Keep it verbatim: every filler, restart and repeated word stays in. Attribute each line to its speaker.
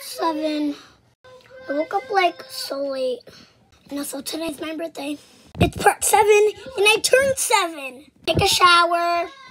Speaker 1: seven. I woke up like so late. And also today's my birthday. It's part seven and I turned seven. Take a shower.